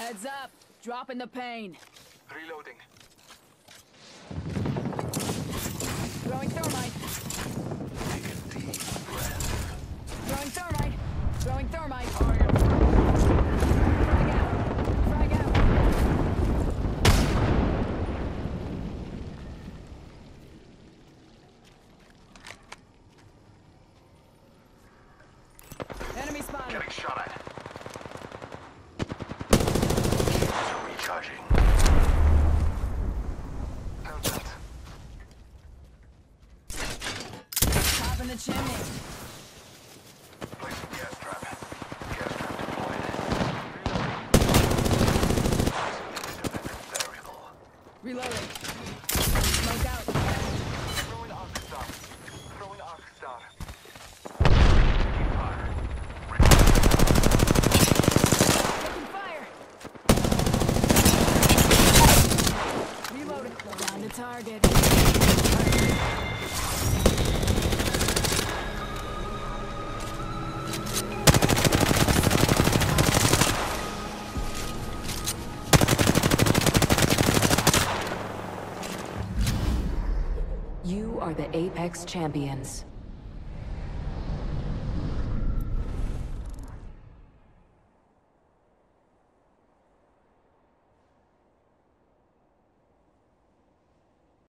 Heads up. Dropping the pain. Reloading. Throwing thermite. Take a deep breath. Throwing thermite. Throwing thermite. Fire. Frag out. Frag out. Enemy spotted. Getting shot at. Recharging. How's that? Top in the chimney. Placing gas trap. Gas trap deployed. Variable. Reloading. Smoke out. Throwing arc star. Throwing arc star. Taking fire. Taking fire. Reloading. Down to target. You are the Apex Champions.